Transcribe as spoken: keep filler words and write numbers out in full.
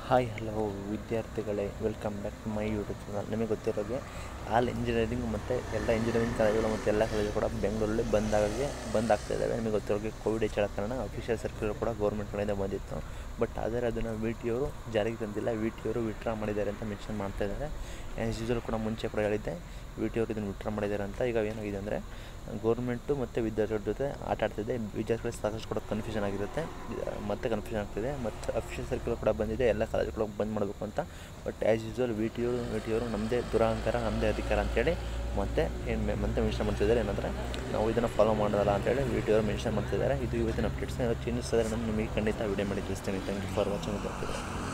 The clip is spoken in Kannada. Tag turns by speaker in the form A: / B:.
A: ಹಾಯ್ ಹಲೋ ವಿದ್ಯಾರ್ಥಿಗಳೇ, welcome back to my YouTube channel. ನಿಮಗೆ ಗೊತ್ತಿರೋಗೆ ಆಲ್ ಇಂಜಿನಿಯರಿಂಗ್ ಮತ್ತು ಎಲ್ಲ ಇಂಜಿನಿಯರಿಂಗ್ ಕಾಲೇಜುಗಳು ಮತ್ತು ಎಲ್ಲ ಕಾಲೇಜು ಕೂಡ ಬೆಂಗಳೂರಲ್ಲಿ ಬಂದಾಗೆ ಬಂದ್ ಆಗ್ತಾ ಇದ್ದಾವೆ. ನಿಮಗೆ ಗೊತ್ತಿರೋಗೆ ಕೋವಿಡ್ ಹೆಚ್ಚಳ ಕಾರಣ ಅಫಿಷಿಯಲ್ ಸರ್ಕ್ಯುಲರ್ ಕೂಡ ಗೌರ್ಮೆಂಟ್ ಕಡೆಯಿಂದ ಬಂದಿತ್ತು. ಬಟ್ ಆದರೆ ಅದನ್ನು ವಿ ಟಿ ಅವರು ಜಾರಿಗೆ ತಂದಿಲ್ಲ. ವಿ ಟಿ ಅವರು ವಿಡ್ರಾ ಮಾಡಿದ್ದಾರೆ ಅಂತ ಮೆನ್ಷನ್ ಮಾಡ್ತಾ ಇದ್ದಾರೆ. ಆ್ಯಸ್ ಯೂಸ್ವಲ್ ಕೂಡ ಮುಂಚೆ ಕೂಡ ಹೇಳಿದ್ದೆ, ವಿ ಟಿ ಅವರು ಇದನ್ನು ವಿಡ್ರಾ ಮಾಡಿದ್ದಾರೆ ಅಂತ. ಈಗ ಏನಾಗಿದೆ ಅಂದರೆ ಗೌರ್ಮೆಂಟು ಮತ್ತು ವಿದ್ಯಾರ್ಥಿಗಳ ಜೊತೆ ಆಟ ಆಡ್ತಿದೆ. ವಿದ್ಯಾರ್ಥಿಗಳಿಗೆ ಸಾಕಷ್ಟು ಕೂಡ ಕನ್ಫ್ಯೂಷನ್ ಆಗಿರುತ್ತೆ, ಮತ್ತೆ ಕನ್ಫ್ಯೂಷನ್ ಆಗ್ತಿದೆ. ಮತ್ತು ಅಫಿಷಿಯಲ್ ಸರ್ಕ್ಯುಲರ್ ಕೂಡ ಬಂದಿದೆ, ಎಲ್ಲ ಕಾಲೇಜುಗಳು ಬಂದ್ ಮಾಡಬೇಕು ಅಂತ. But as usual V T ಅವರು ವಿ ಟಿ ಅವರು ನಮ್ಮದೇ ದುರಹಂಕಾರ, ನಮ್ಮದೇ ಅಧಿಕಾರ ಅಂತೇಳಿ ಮತ್ತೆ ಏನು ಮತ್ತೆ ಮೆನ್ಷನ್ ಮಾಡ್ತಿದ್ದಾರೆ. ಏನಂದರೆ ನಾವು ಇದನ್ನು ಫಾಲೋ ಮಾಡೋಲ್ಲ ಅಂತೇಳಿ ವಿ ಟಿ ಅವರು ಮೆನ್ಷನ್ ಮಾಡ್ತಿದ್ದಾರೆ. ಇದು ಇವತ್ತಿನ ಅಪ್ಡೇಟ್ಸ್. ಚೇಂಜಸ್ ಆದರೆ ನಾನು ನಿಮಗೆ ಖಂಡಿತ ವಿಡಿಯೋ ಮಾಡಿ ತಿಳಿಸ್ತೀನಿ. Thank you for watching.